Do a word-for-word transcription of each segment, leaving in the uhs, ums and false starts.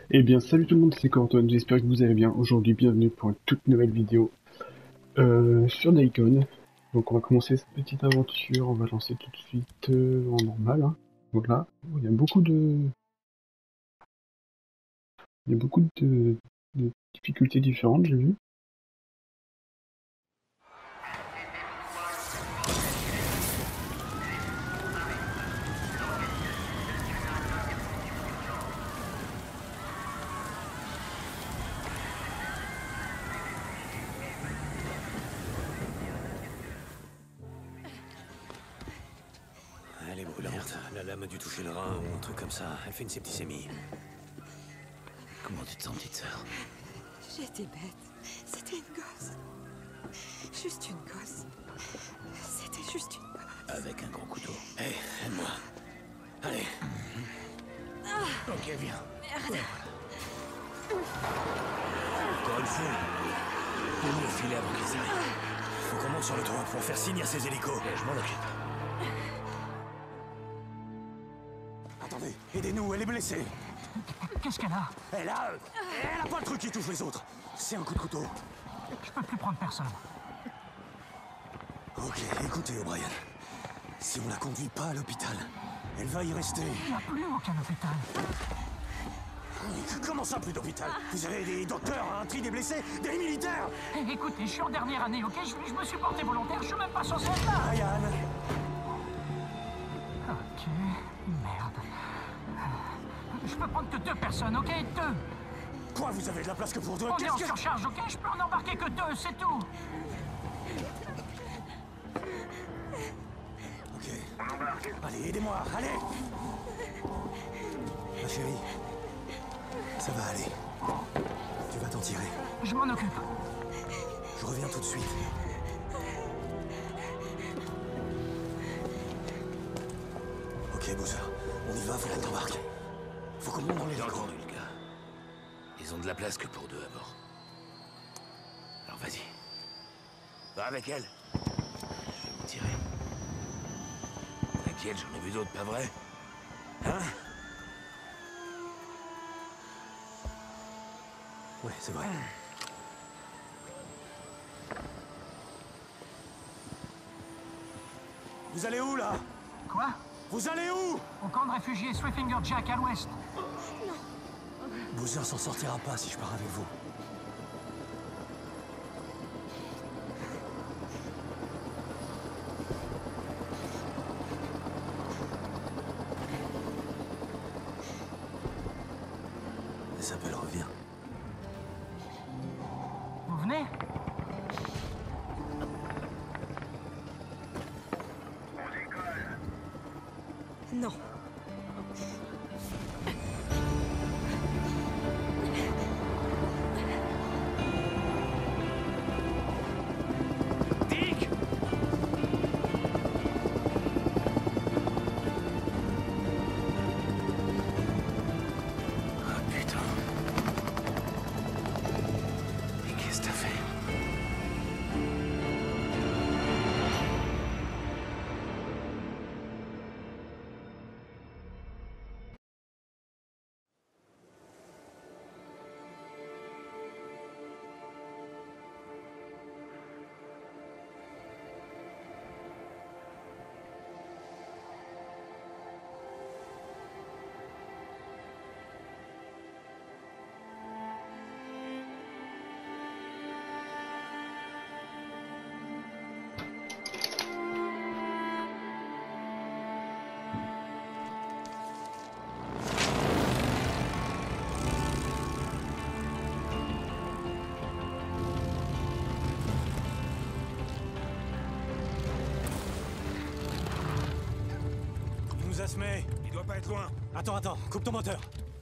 Eh bien, salut tout le monde, c'est Corentin, j'espère que vous allez bien. Aujourd'hui, bienvenue pour une toute nouvelle vidéo euh, sur Daikon. Donc, on va commencer cette petite aventure, on va lancer tout de suite euh, en normal. Hein. Voilà, il y a beaucoup de, il y a beaucoup de, de difficultés différentes, j'ai vu. Elle est brûlante. Merde, la lame a dû toucher le rein ou un truc comme ça. Elle fait une septicémie. Comment tu te sens, petite sœur? J'étais bête. C'était une gosse. Juste une gosse. C'était juste une gosse. Avec un gros couteau. Hé, hey, aide-moi. Allez. Ah. Ok, viens. Merde. Encore une fois. Il faut mieux filer avant qu'ils arrivent. Faut qu'on monte sur le toit pour faire signe à ces hélicos. Et je m'en occupe. Attendez, aidez-nous, elle est blessée. Qu'est-ce qu'elle a? Elle a... Elle a pas le truc qui touche les autres. C'est un coup de couteau. Je peux plus prendre personne. Ok, écoutez, O'Brien. Si on la conduit pas à l'hôpital, elle va y rester. Il n'y a plus aucun hôpital. Comment ça, plus d'hôpital? Vous avez des docteurs, un tri des blessés, des militaires? Hey, écoutez, je suis en dernière année, ok? Je, je me suis porté volontaire, je suis même pas censé être là. Ryan. Ok, merde. Je peux prendre que deux personnes, ok? Deux. Quoi, vous avez de la place que pour deux? On est en que... surcharge, ok? Je peux en embarquer que deux, c'est tout. Ok. Allez, aidez-moi, allez. Ma chérie, ça va aller. Tu vas t'en tirer. Je m'en occupe. Je reviens tout de suite. Ok, Bowser, on y va, faut qu'on t'embarque. Faut qu'on monte dans les entendu, le gars. Ils ont de la place que pour deux à bord. Alors vas-y. Va avec elle. Je vais m'en tirer. T'inquiète, j'en ai vu d'autres, pas vrai? Hein? Ouais, c'est vrai. Vous allez où, là? Quoi? Vous allez où? Au camp de réfugiés Three Finger Jack à l'ouest. Bowser s'en sortira pas si je pars avec vous. Isabelle revient. Vous venez? Non. Dick! Ah putain. Mais qu'est-ce que t'as fait? Il nous a semé. Il doit pas être loin. Attends, attends. Coupe ton moteur.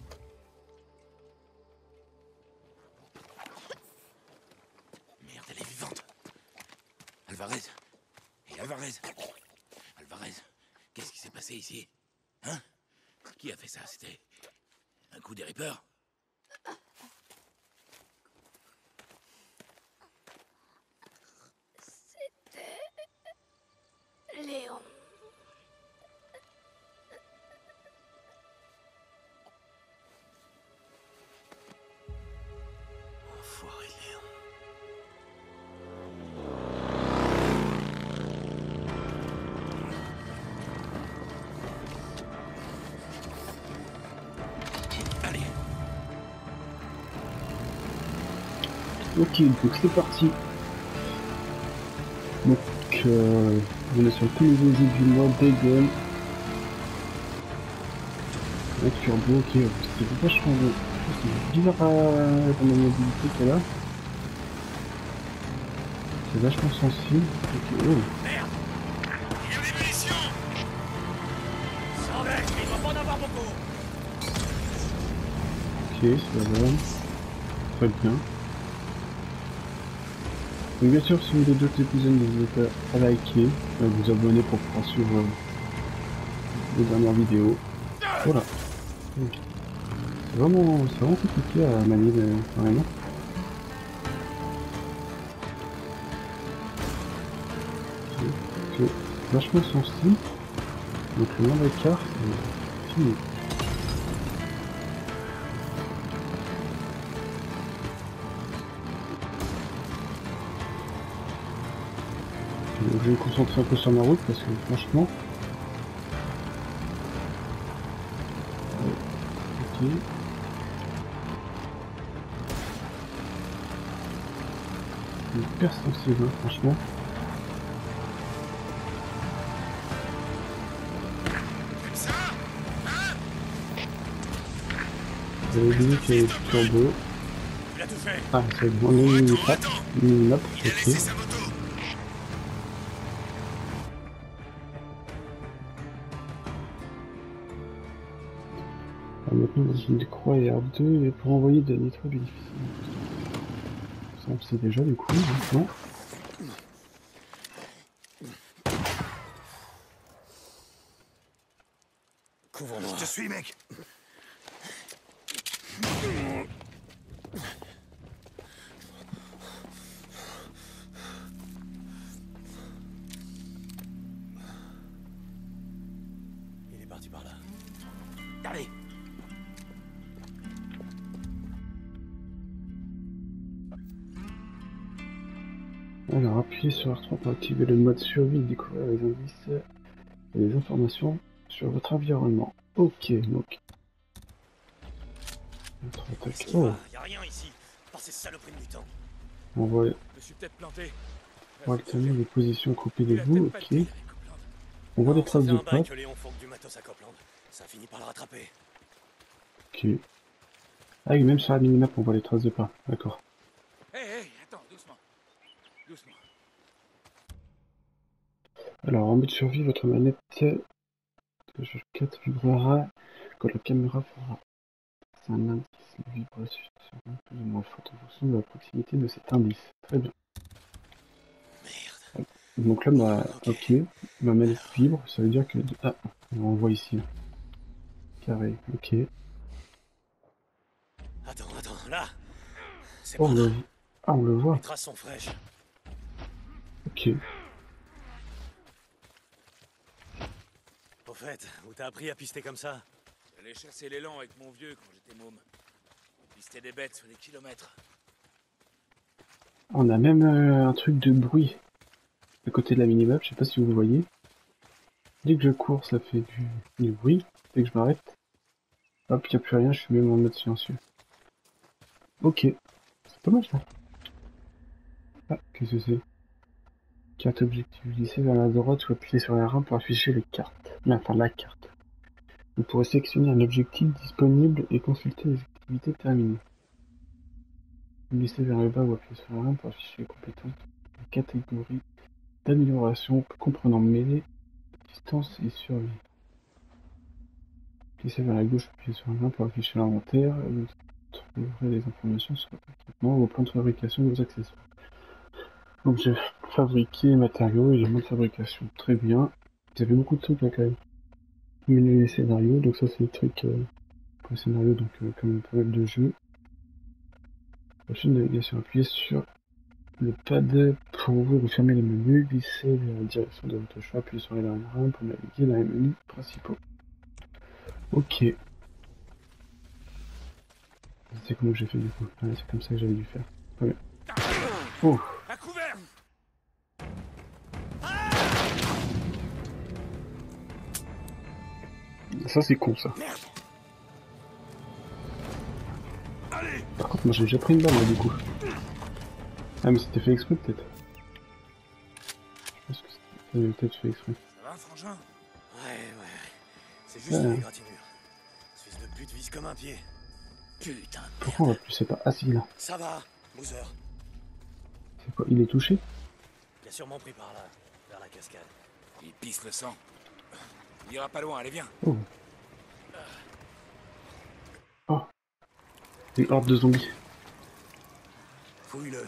Merde, elle est vivante. Alvarez. Et Alvarez. Alvarez. Qu'est-ce qui s'est passé ici? Hein? Qui a fait ça? C'était un coup des Reapers? Léon. Ok, donc c'est parti. Donc euh, on est sur le tout nouveau jeu du mois, Dagon. Avec Turbo, ok, c'est vachement beau. C'est bizarre à la maniabilité qu'elle a. C'est vachement sensible. Ok, oh. Merde! Il y a des munitions! Sans mec, il doit pas en avoir beaucoup! Ok, c'est la bonne. Très bien. Donc bien sûr, si vous voulez d'autres épisodes, n'hésitez pas à liker, à vous abonner pour pouvoir suivre euh, les dernières vidéos. Voilà. Okay. C'est vraiment, c'est vraiment compliqué à manier de, vraiment. C'est vachement sensible. Donc le moindre écart, c'est fini. Donc, je vais me concentrer un peu sur ma route parce que franchement... Ok. Hyper sensible, hein, franchement. Ça? Hein? J'avais oublié qu'il y avait du turbo. Tu l'as tout fait. Ah, c'est bon, on est une map. Une map, Il a laissé ok. sa moto. Alors maintenant, dans une croix et R deux, et pour envoyer des nitrats bénéficiaires. Ça, on le sait déjà, du coup, maintenant. Couvre-moi. Je te suis, mec. Il est parti par là. Allez. Alors, appuyez sur R trois pour activer le mode survie et découvrir les indices et les informations sur votre environnement. Ok, donc. Notre attaque. Oh, Y a rien ici. Par ces saloperies de mutants. on voit, Je me suis peut-être planté. on voit alternir les positions coupées des Il a bouts, peut-être pas ok. le tir avec Copeland. On voit des Non, ça traces fait de un bail pattes. que Léon fonque du matos à Copeland. Ça finit par le rattraper. Ok. Ah oui, même sur la minimap, on voit les traces de pas. D'accord. Hé, hey, hé, hey, attends, doucement. Doucement. Alors, en mode survie, votre manette quatre vibrera quand la caméra fera. C'est un indice. Le vibration sera plus ou moins forte en fonction de la proximité de cet indice. Très bien. Merde. Donc là, ma, Ok. ok, ma manette vibre, ça veut dire que... Ah, on voit ici. Là. Carré, ok. Attends, attends, là. C'est Oh, par on là. le... Ah, on le voit. Les traces sont fraîches. Ok. Au fait, où t'as appris à pister comme ça? J'allais chasser l'élan avec mon vieux quand j'étais môme. Pistais des bêtes sur des kilomètres. On a même euh, un truc de bruit à côté de la minimap, je sais pas si vous le voyez. Dès que je cours, ça fait du, du bruit. Dès que je m'arrête, hop, il n'y a plus rien, je suis même en mode silencieux. Ok, c'est pas mal ça. Ah, qu'est-ce que c'est? Carte objectif, glissez vers la droite ou appuyez sur R un pour afficher les cartes. Enfin, la carte. Vous pourrez sélectionner un objectif disponible et consulter les activités terminées. Glissez vers le bas ou appuyez sur R un pour afficher les compétences de catégorie d'amélioration comprenant mêlée, distance et survie. Glissez vers la gauche, appuyez sur R un pour afficher l'inventaire. Vous trouverez des informations sur l'équipement ou au plan de fabrication de vos accessoires. Donc j'ai fabriqué matériaux et les modes de fabrication. Très bien. Vous avez beaucoup de trucs là quand même. Menu les scénarios, donc ça c'est le truc euh, pour le scénario, donc euh, comme pas mal de jeux. Prochaine navigation, appuyez sur le pad pour ouvrir ou fermer les menus, glissez vers la direction de votre choix, appuyez sur les R un pour naviguer dans les menus principaux. Ok. C'est comment j'ai fait du coup. Ouais, c'est comme ça que j'avais dû faire. Très bien. Oh. À couvert! Ça c'est con ça. Merde. Allez. Par contre moi j'ai déjà pris une balle là du coup. Ah mais c'était fait exprès peut-être. Je pense que c'était peut-être fait exprès. Ça va, frangin? Ouais, ouais, ouais. C'est juste Ouais. une égratignure. Fils de pute vise comme un pied. Putain de Pourquoi on va merde. plus c'est pas assis là? Ça va, Boozer. C'est quoi? Il est touché? Il a sûrement pris par là, vers la cascade. Il pisse le sang. Il ira pas loin, allez, viens. Oh. Oh. Une horde de zombies. Fouille-le.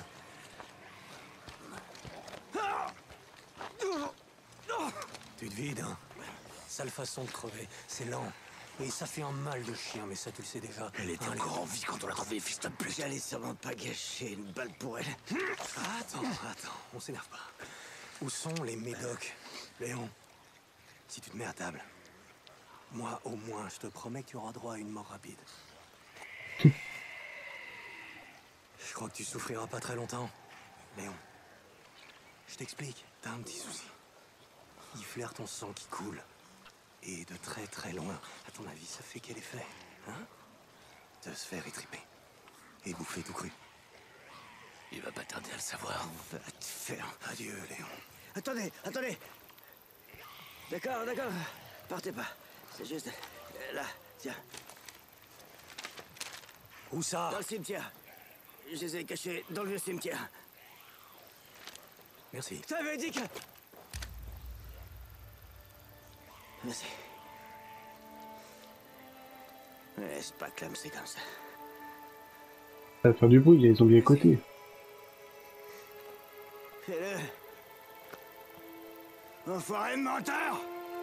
Tu te vides, hein? Sale façon de crever, c'est lent. Et ça fait un mal de chien, mais ça tu le sais déjà. Elle était Allez. encore en vie quand on l'a trouvée, fils de pute. J'allais sûrement pas gâcher une balle pour elle. Attends, attends, on s'énerve pas. Où sont les médocs, Léon? Si tu te mets à table, moi au moins, je te promets que tu auras droit à une mort rapide. Je crois que tu souffriras pas très longtemps, Léon. Je t'explique, t'as un petit souci. Il flaire ton sang qui coule. Et de très très loin. À ton avis, ça fait quel effet, hein? De se faire étriper. Et bouffer tout cru. Il va pas tarder à le savoir. Va te faire. Adieu, Léon. Attendez, attendez. D'accord, d'accord. Partez pas. C'est juste... euh, là, tiens. Où ça? Dans le cimetière. Je les ai cachés dans le vieux cimetière. Merci. Ça veut dire que... Merci. Laisse pas clamser comme ça. Ça va faire du bruit, il y a les zombies à côté. Fais-le. Enfoiré de menteur!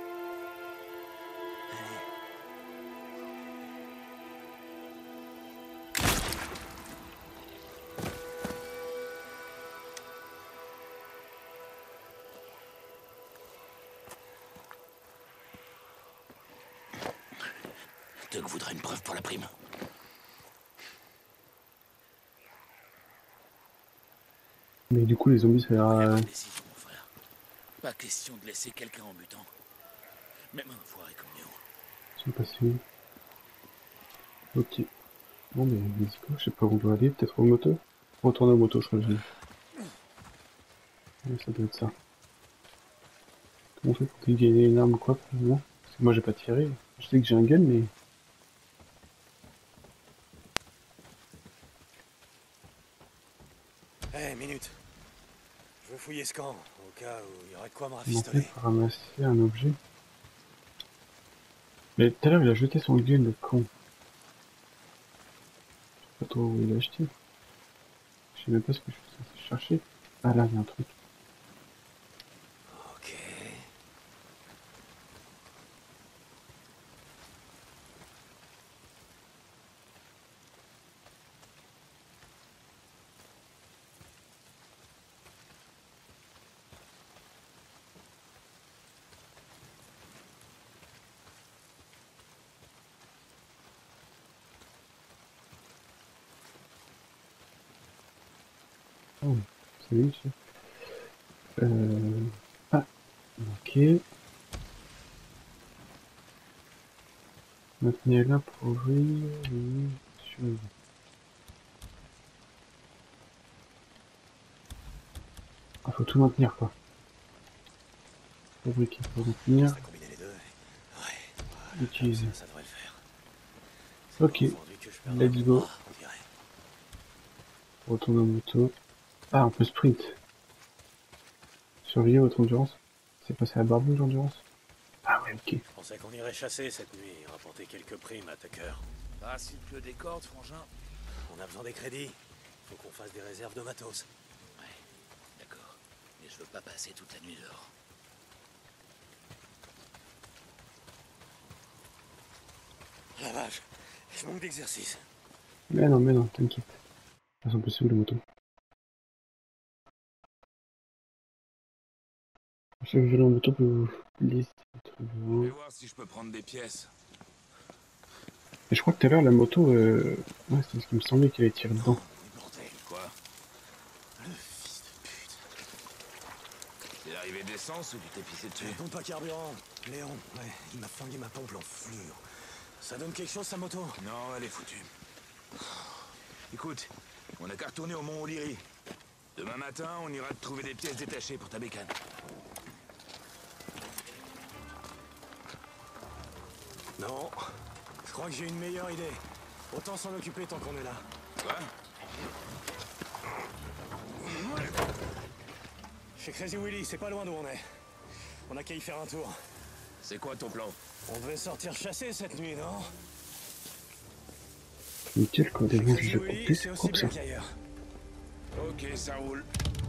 Doug voudrait une preuve pour la prime. Mais du coup, les zombies, ça a Regarde l'air... la décision, mon frère. Pas question de laisser quelqu'un en butant. Même un foiré comme Léo. Ils sont passés où? Ok. Bon, mais let's go. Je sais pas où on doit aller. Peut-être aux motos? Retourner aux motos, je crois que j'ai dit. Ouais, ça doit être ça. Comment on fait pour dégainer une arme ou quoi, pour le moment? Parce que moi, j'ai pas tiré. Je sais que j'ai un gun, mais... Hé, hey, minute. Je veux fouiller ce camp, au cas où il y aurait de quoi me Comment on fait rafistoler. pour ramasser un objet? Mais tout à l'heure, il a jeté son gun, le con. Je sais pas trop où il a acheté. Je sais même pas ce que je suis censé chercher. Ah là, il y a un truc. Ok. Oh, salut, monsieur. Euh... Ah, ok. Maintenez là pour ouvrir les choses. Ah, faut tout maintenir, quoi. Fabriquer pour maintenir, Ça combiner les deux. Ouais. utiliser. Ça, ça devrait le faire. Ok, Confondu que je perdrais let's mon go. bras, on dirait. Retourne en moto. Ah, on peut sprint. Surveiller votre endurance. C'est passé à barbouille l'endurance. Ah ouais, ok. Je pensais qu'on irait chasser cette nuit et rapporter quelques primes à Tucker. Ah, s'il pleut des cordes, frangin. On a besoin des crédits. Faut qu'on fasse des réserves de matos. Ouais, d'accord. Mais je veux pas passer toute la nuit dehors. La vache, je manque d'exercice. Mais non, mais non, t'inquiète. Elles sont passées où les motos? Je sais que je vais en moto pour vous laisser Je trouver. vais voir si je peux prendre des pièces. Et je crois que tout à l'heure, la moto, euh... ouais, c'est ce qui me semblait qu'elle allait tirer dedans. Oh, bordel. Quoi? Le fils de pute. C'est l'arrivée d'essence ou tu t'es pissé dessus? Une pompe à carburant. Léon, ouais, il m'a flingué ma pompe l'enflure. Ça donne quelque chose, sa moto? Non, elle est foutue. Écoute, on a qu'à retourner au Mont O'Leary. Demain matin, on ira te trouver des pièces détachées pour ta bécane. Non, je crois que j'ai une meilleure idée. Autant s'en occuper tant qu'on est là. Quoi? Chez Crazy Willy, c'est pas loin d'où on est. On a qu'à y faire un tour. C'est quoi ton plan? On devait sortir chasser cette nuit, non? Nickel, quoi, des bons, je Crazy vais Willy, couper, c'est c'est aussi quoi bien ça? qu'ailleurs. Ok, ça roule.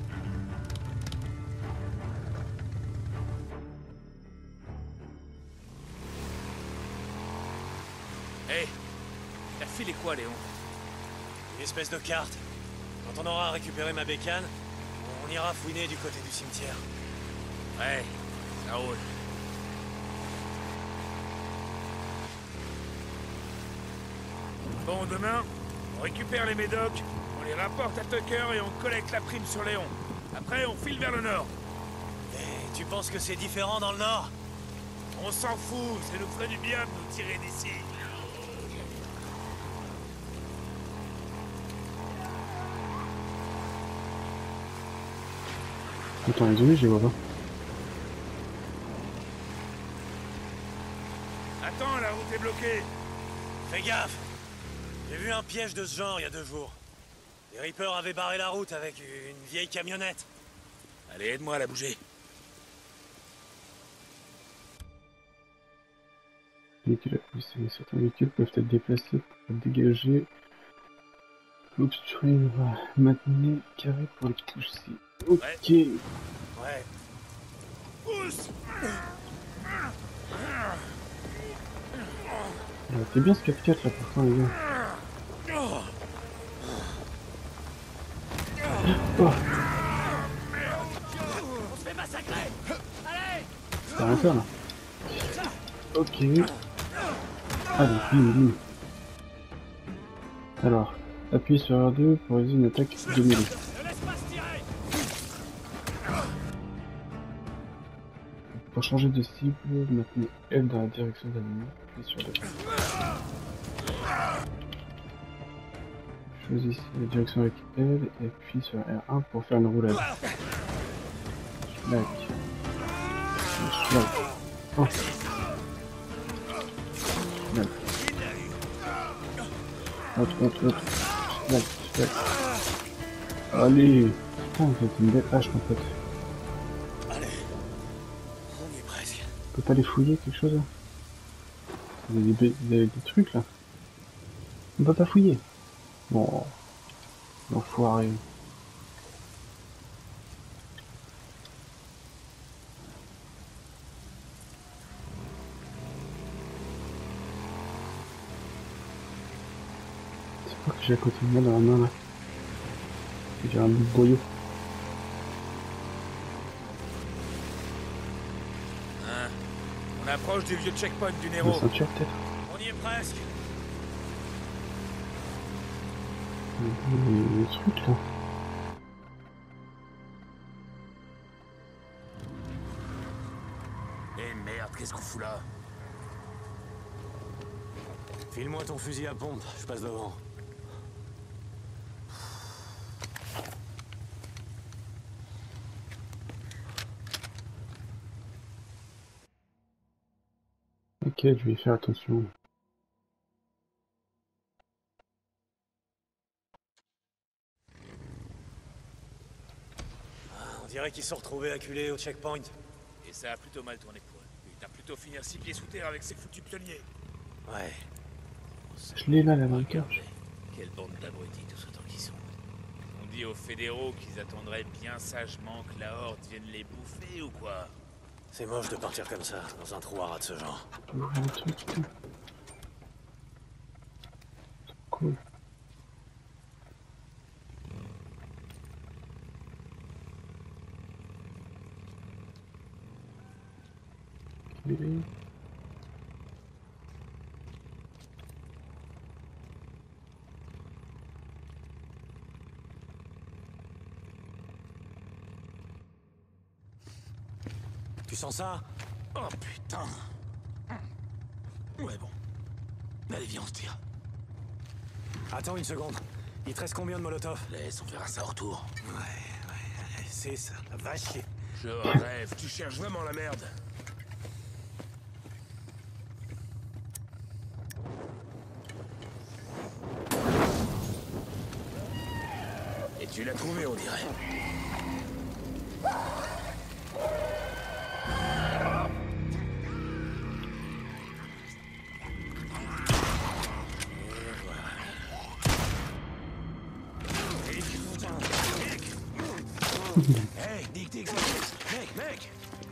Hé hey, t'as filé quoi, Léon? Une espèce de carte. Quand on aura récupéré ma bécane, on ira fouiner du côté du cimetière. Ouais, ça roule. Bon, demain, on récupère les médocs, on les rapporte à Tucker et on collecte la prime sur Léon. Après, on file vers le nord. Et tu penses que c'est différent dans le nord? On s'en fout, ça nous ferait du bien de nous tirer d'ici. Attends, les zombies, je les vois pas. Attends, la route est bloquée. Fais gaffe! J'ai vu un piège de ce genre il y a deux jours. Les Reapers avaient barré la route avec une vieille camionnette. Allez, aide-moi à la bouger. Véhicule à pousser. Certains véhicules peuvent être déplacés pour dégager. L'obstruer va maintenir carré pour les pousser. Ok. Ouais. Ouais. Pousse. Ah, c'est bien ce quatre quatre là pourtant les gars. Oh. On se fait massacrer! Allez! C'est rien faire là. Ok. Allez, bim bim. Alors, appuyez sur R deux pour réaliser une attaque de mêlée. Ne laisse pas se tirer! Pour changer de cible, maintenez F dans la direction de l'ennemi, appuyez sur deux. Choisissez la direction avec L et appuyez sur R un pour faire une roulade. Schlag. Schlag. Oh. Schlag. Autre, autre, autre. Schlag, schlag. Allez. Putain, vous êtes une belle hache en fait. Allez. On y est presque. On peut pas les fouiller quelque chose là? Vous avez des, des, des trucs là? On peut pas fouiller. Bon. L'enfoiré. C'est quoi que j'ai à côté de moi dans la main là? J'ai un bout de boyau. Hein, on approche du vieux checkpoint du Une Nero. ceinture peut-être? On y est presque. Des trucs là. Eh merde, qu'est-ce qu'on fout là? File-moi ton fusil à pompe, je passe devant. Ok, je vais faire attention. On dirait qu'ils sont retrouvés acculés au checkpoint. Et ça a plutôt mal tourné pour eux. Il t'a plutôt finir six pieds sous terre avec ces foutus pionniers. Ouais. Je l'ai là, la vainqueur. Regardez, quelle bande d'abrutis tous autant qu'ils sont. On dit aux fédéraux qu'ils attendraient bien sagement que la horde vienne les bouffer ou quoi? C'est moche de partir comme ça, dans un trou à rats de ce genre. Ouvrir le truc, putain. Cool. Ok. Tu sens ça? Oh putain. Ouais bon. Allez viens on se tire. Attends une seconde. Il te reste combien de molotov? Laisse, on verra ça au retour. Ouais. c'est ça, va chier. Je rêve, tu cherches vraiment la merde. Et tu l'as trouvé, on dirait. Hey, Nick, Nick, mec, mec.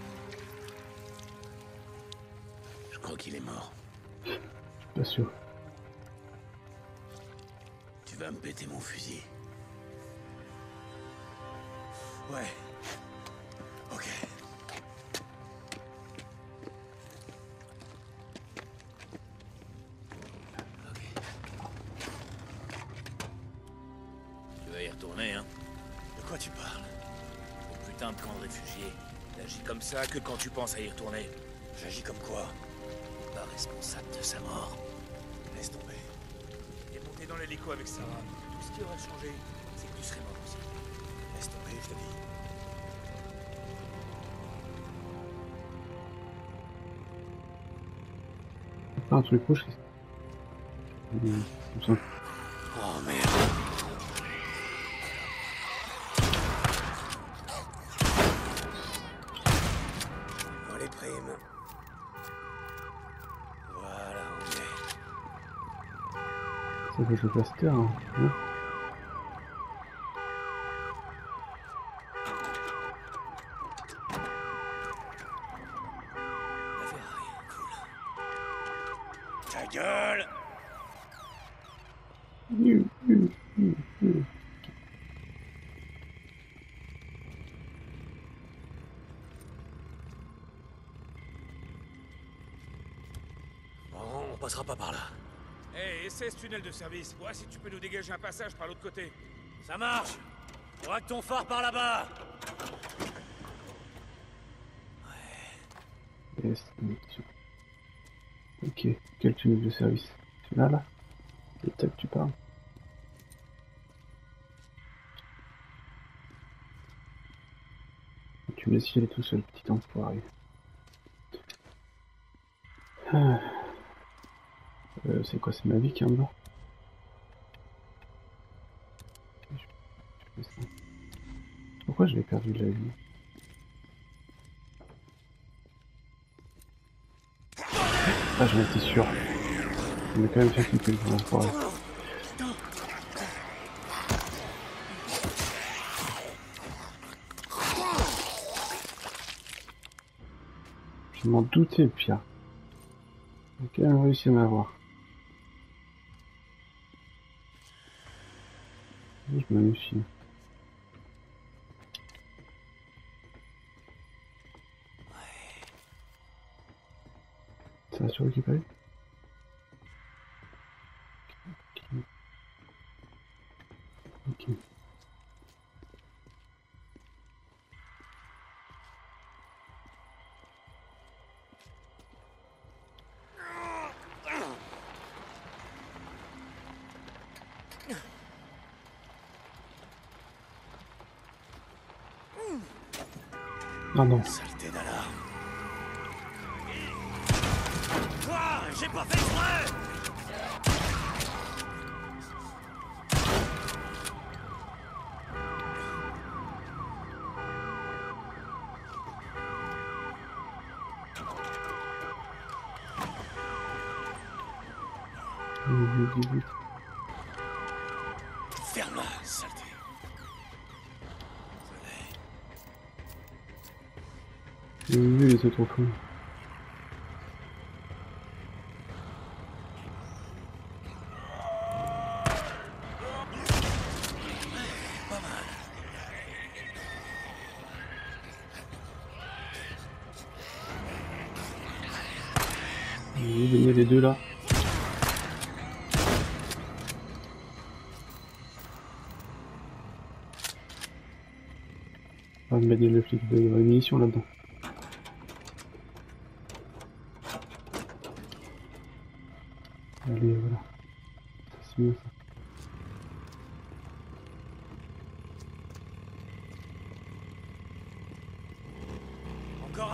Je crois qu'il est mort. Pas sûr. Tu vas me péter mon fusil. Ouais. Ok. Ok. Tu vas y retourner, hein? De quoi tu parles? Au putain de camp de réfugiés. T'agis comme ça que quand tu penses à y retourner. J'agis comme quoi? Pas responsable de sa mort. Laisse tomber. Il est monté dans l'hélico avec Sarah. Tout ce qui aurait changé, c'est que tu serais mort aussi. Laisse tomber, je te dis. Pas un truc rouge. Comme ça. Oh merde. Dans les primes. Voilà, on est. Ça que je fasse taire, hein. Ouais. La Ferrari, cool. Ta gueule! Mmh, mmh, mmh, mmh. Bon, on passera pas par là. Hé, essaie ce tunnel de service. Vois si tu peux nous dégager un passage par l'autre côté. Ça marche! Braque ton phare par là-bas! Yes, connexion. Ok, quel tunnel de service? Celui-là, là? Le tab tu parles? Tu me laisses y aller tout seul, petit enfoiré. Ah. Euh, c'est quoi, c'est ma vie qui est en bas? Je fais ça. Pourquoi je l'ai perdu de la vie? Ah, j'en étais sûr. On m'a quand même fait flipper le enfoiré. Je m'en doutais, Pierre. Il a quand même réussi à m'avoir. Je me méfie. Ça va se récupérer? Ok. Ok. Non, non. Saleté d'alarme. Quoi? J'ai pas fait exprès! dix-huit. Ferme-la, saleté. J'ai vu les autres au fond. Pas mal. Vous venez les deux là. On va mettre le flic de munitions là-dedans. Allez, voilà. C'est mieux ça.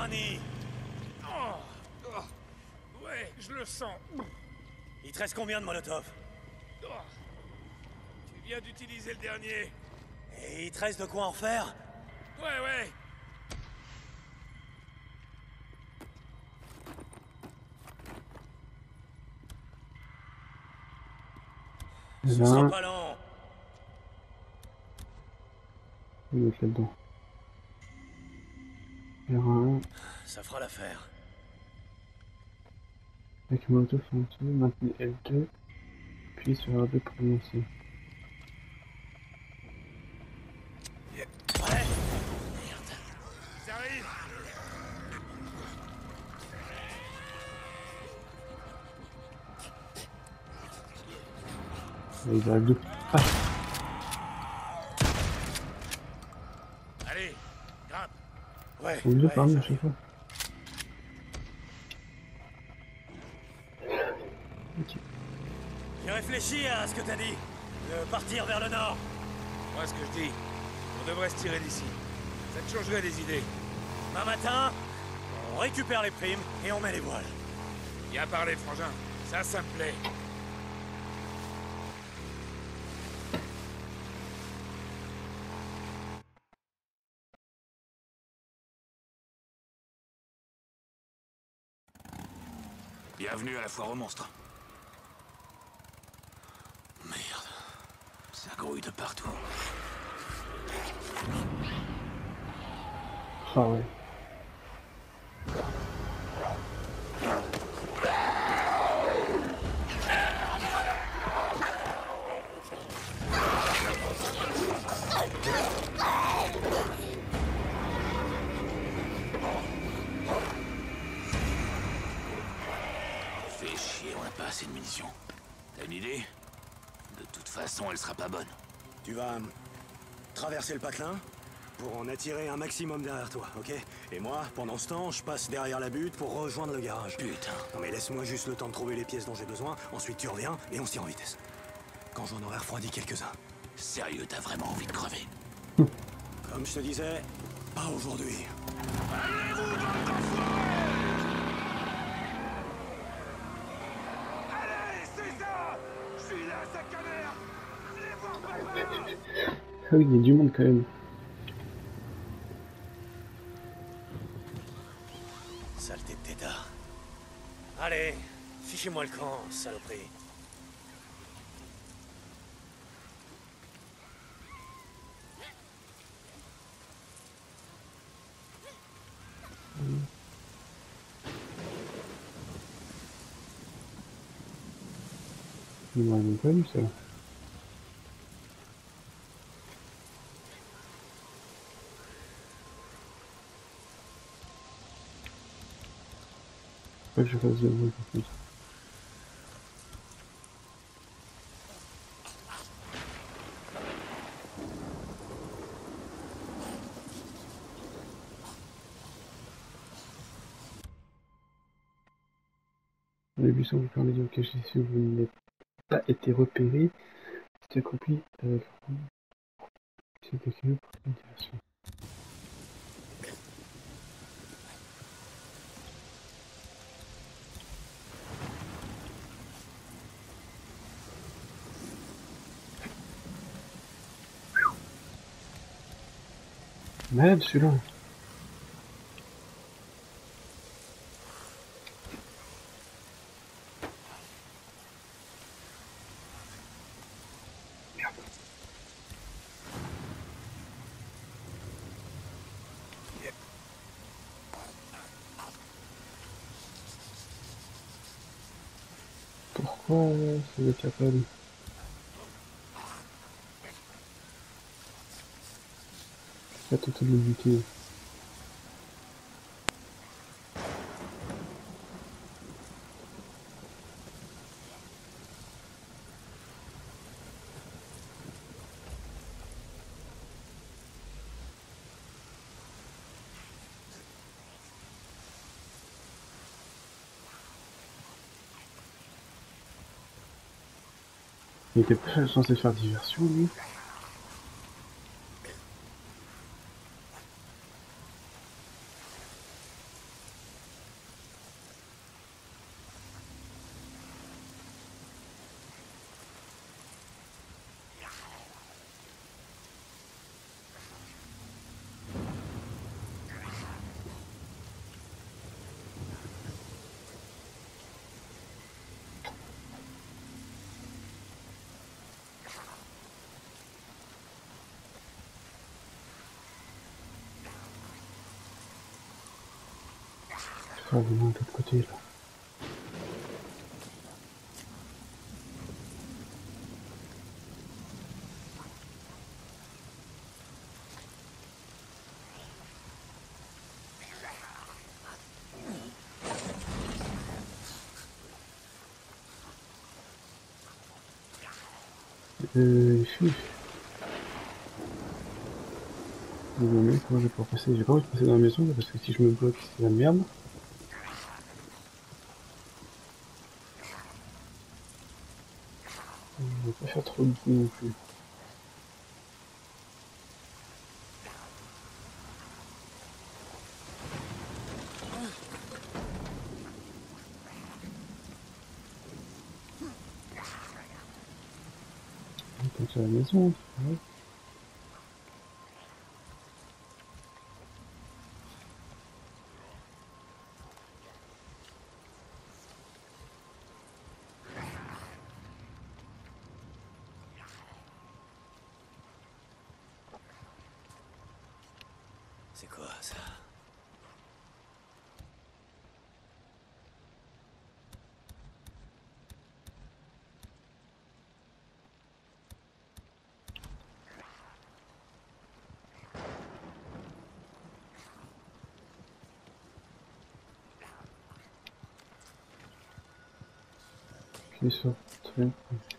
Arnie. Oh, oh. Ouais, je le sens. Il te reste combien de molotov? Oh. Tu viens d'utiliser le dernier. Et il te reste de quoi en faire? Ouais, ouais. Il y Ce en a sera un. pas long. Il va être là-dedans. Il y en a un. Ça fera l'affaire. Avec molotov en dessous, maintenez L deux. Puis sur R deux pour lancer. Ouais. Ça arrive. Allez, il arrive deux. Ah! Allez, grimpe. Ouais. On est deux ouais, parmi à j'arrive. chaque fois. Ok. J'ai réfléchi à ce que t'as dit. De partir vers le nord. Moi, ce que je dis, on devrait se tirer d'ici. Ça te changerait des idées. Demain matin, on récupère les primes et on met les voiles. Bien parlé, frangin. Ça, ça me plaît. Bienvenue à la foire aux monstres. Merde. Ça grouille de partout. Ah ouais. Fais chier, on n'a pas assez de munitions. T'as une idée? De toute façon, elle sera pas bonne. Tu vas euh, traverser le patelin pour en attirer un maximum derrière toi, ok? Et moi, pendant ce temps, je passe derrière la butte pour rejoindre le garage. Putain. Non mais laisse-moi juste le temps de trouver les pièces dont j'ai besoin, ensuite tu reviens et on se tire en vitesse. Quand j'en aurai refroidi quelques-uns. Sérieux, t'as vraiment envie de crever? Comme je te disais, pas aujourd'hui. Ah oui, il y a du monde quand même. Saleté de tétard. Allez, fichez-moi le camp, saloperie. Il m'aurait même pas vu ça. Faut pas que je fasse de bruit par contre. Les buissons vous permet de vous cacher si vous n'avez pas été repéré. C'est accompli avec c'est accompli pour une direction. Malade celui-là. Pourquoi ça va être capable? Pas tout de le buter. Il était pas censé faire diversion lui. faire vraiment de l'autre côté là. Euh, pfiou. Bon, mais comment je vais pouvoir passer? J'ai pas envie de passer dans la maison parce que si je me bloque, c'est la merde. Je vais pas faire trop de bruit non plus. On peut à la maison, ouais. C'est quoi ça? Cliquez sur triangle.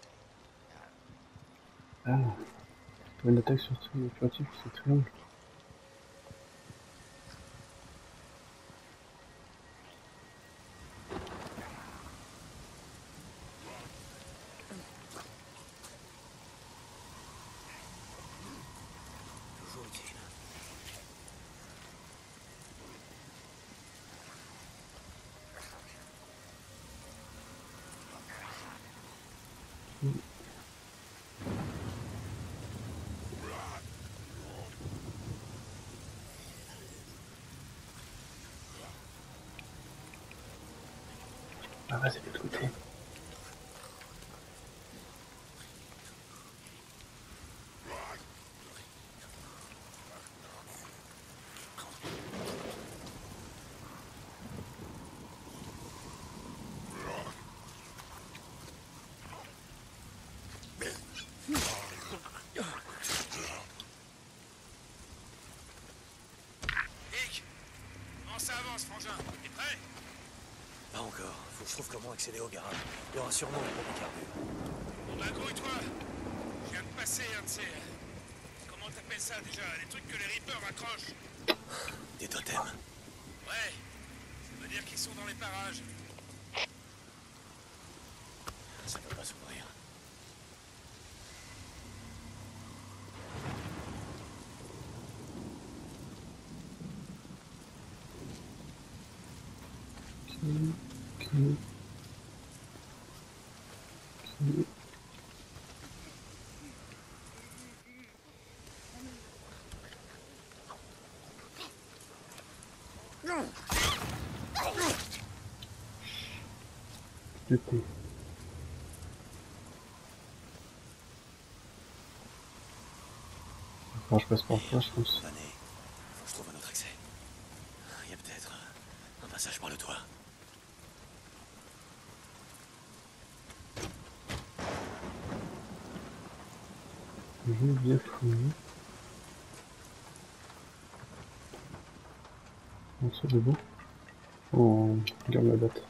Ah, une attaque sur triangle furtif, c'est triangle. Toujours utile. Mm. Ah bah c'est de l'autre côté. Nick, comment ça avance, frangin? T'es prêt? Pas encore. Faut que je trouve comment accéder au garage. Il y aura sûrement une pompe à carburant. Bon bah grouille-toi. Je viens de passer un de ces... Comment t'appelles ça déjà? Les trucs que les Reapers accrochent. Des totems. Ouais, ça veut dire qu'ils sont dans les parages. Ça peut pas s'ouvrir. Ok, ok. Ok. Jeté. Enfin, je passe par là, je pense. Vanné. Faut que je trouve un autre accès. Il y a peut-être un, un passage par le toit. Je vais bien fouiller. On sort debout. Oh, regarde la date.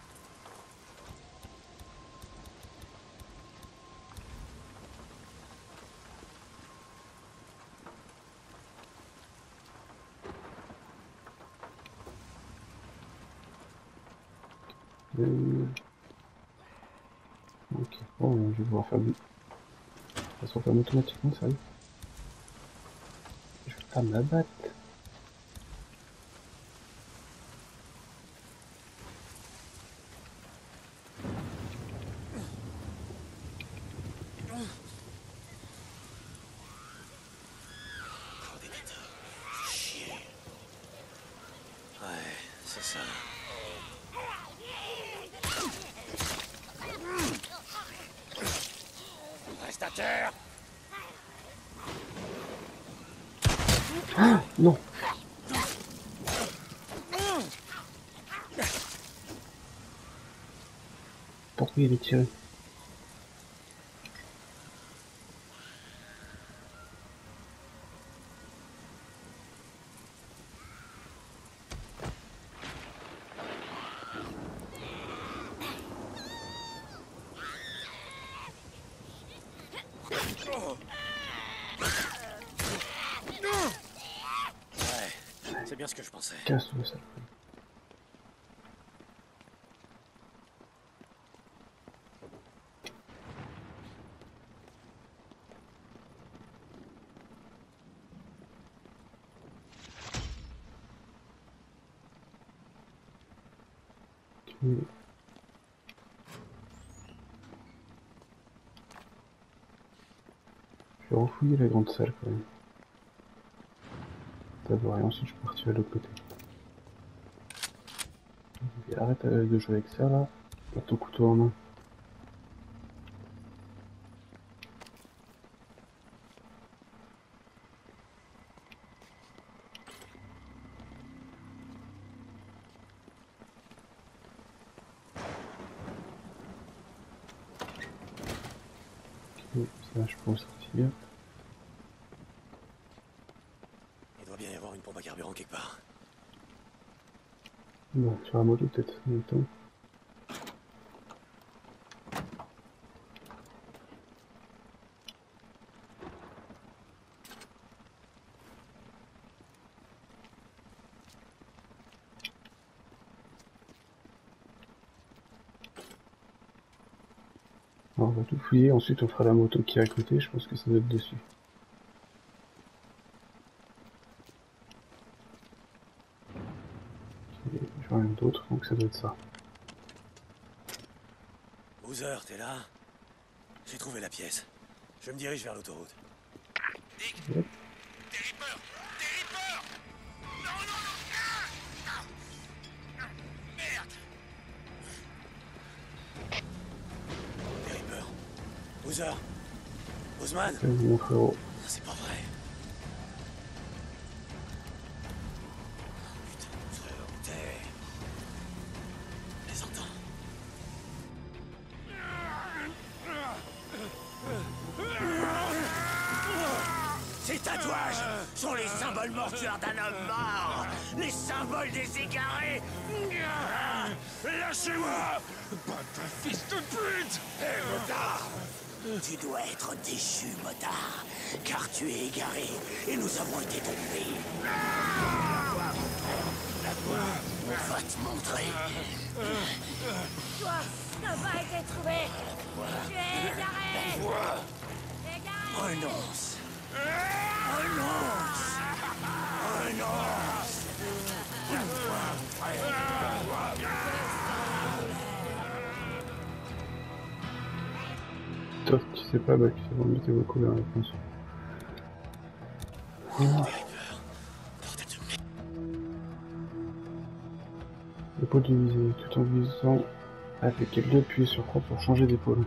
Euh... Ok, bon, je vais pouvoir faire du... Ça se referme automatiquement, ça y est. Je vais pas m'abattre. Coordinateur. Chier. Ouais, c'est ça. Reste à terre. Ah non. Oui, il est tiré. C'est bien ce que je pensais. Casse-le, ça. Oui. Je vais refouiller la grande salle quand même. D'abord et ensuite je peux partir de l'autre côté. Et arrête de jouer avec ça là. Pas ton couteau en main. Ok, ça je peux sortir. Il doit bien y avoir une pompe à carburant quelque part. Bon, sur la moto peut-être en même temps. Alors, on va tout fouiller, ensuite on fera la moto qui est à côté, je pense que ça doit être dessus. Ok, je vois rien d'autre, donc ça doit être ça. Boozer, t'es là? J'ai trouvé la pièce. Je me dirige vers l'autoroute. Nick! Yep. Des Reapers! Des Reapers! Non, non, non! Ah! Ah! Merde! Des Reapers. Boozer? Boozman? Salut mon frérot. C'est pas vrai. Putain, frère, t'es... Les entends. Ces tatouages sont les symboles mortuaires d'un homme mort. Les symboles des égarés. Lâchez-moi! Putain, fils de pute! Hé, motard! Tu dois être déchu, motard, car tu es égaré et nous avons été trompés. On va te montrer. Toi, t'as pas été trouvé. Tu es égaré. Égaré. Renonce. Renonce. Renonce. Toi, tu sais pas, bah tu sais vraiment mettez vos couleurs la réponse. L'épaule divisée, tout en visant avec L deux, appuyez sur croix pour changer d'épaule.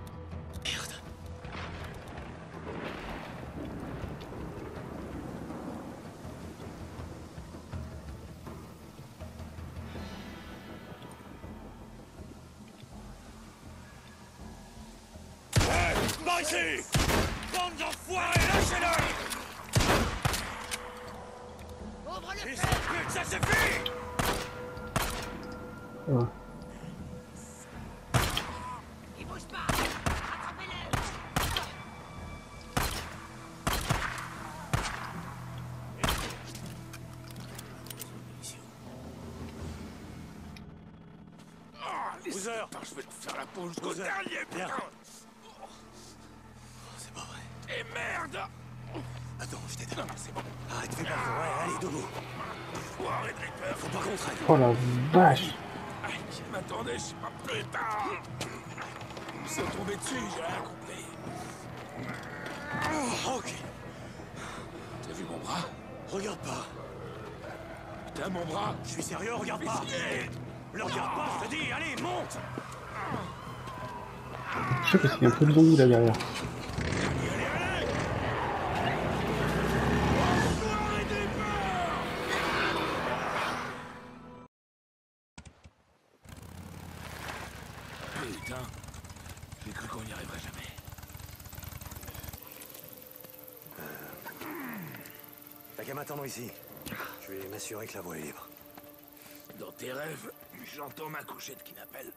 Par ici! Bande d'enfoirés, lâchez-le! Ouvre le Et feu. pute, ça suffit! Ah, Il bouge pas. Attrapez-le. Boozer! Je vais te faire la peau jusqu'au Boozer, dernier, viens. putain! C'est pas vrai. Et merde! Attends, je t'aide. Non, non, c'est bon. Arrête, fais pas fort. Ouais, allez, debout. Foiré de Reaper! Faut pas qu'on traîne. oh la vache! Aïe, je m'attendais, je sais pas, putain! Ils me sont tombés dessus, j'ai rien compris. Oh, ok. T'as vu mon bras? Regarde pas. Putain, mon bras! Je suis sérieux, regarde pas. Fisqué! Le regarde pas, je te dis. Allez, monte. Je sais parce qu'il y a un peu de zombies là derrière. Putain, T'as qu'à m'attendre ici. Je vais m'assurer que la voie est libre. Dans tes rêves, j'entends ma couchette qui m'appelle.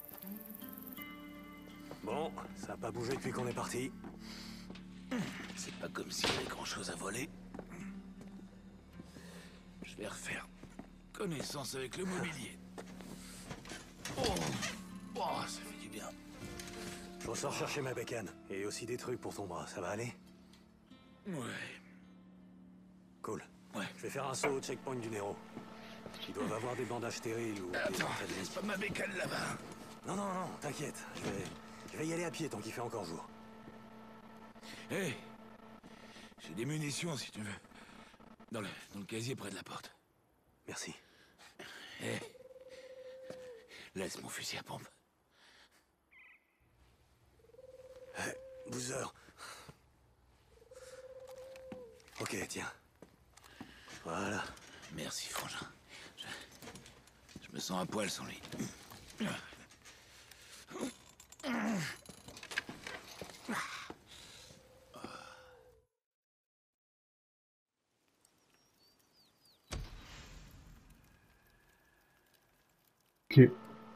Bon, ça n'a pas bougé depuis qu'on est parti. C'est pas comme s'il y avait grand-chose à voler. Je vais refaire connaissance avec le mobilier. Oh, oh, ça fait du bien. Je ressors chercher ma bécane. Et aussi des trucs pour ton bras, ça va aller? Ouais. Cool. Ouais. Je vais faire un saut au checkpoint du Nero. Ils doivent avoir des bandages stériles ou... Attends, des... laisse pas ma bécane là-bas. Non, non, non, t'inquiète. Je vais... je vais y aller à pied tant qu'il fait encore jour. Hé, hey, j'ai des munitions si tu veux. Dans le, dans le casier près de la porte. Merci. Hé, hey, laisse mon fusil à pompe. Hé, hey, Boozer. Ok, tiens. Voilà. Merci, frangin. Je, je me sens à poil sans lui. Ok.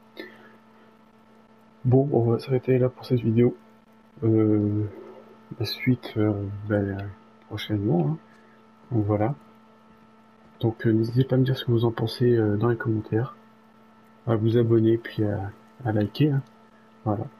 Bon, on va s'arrêter là pour cette vidéo. Euh, la suite, euh, ben, prochainement. Hein. Donc voilà. Donc euh, n'hésitez pas à me dire ce que vous en pensez euh, dans les commentaires, à vous abonner puis à, à liker. Hein. Voilà.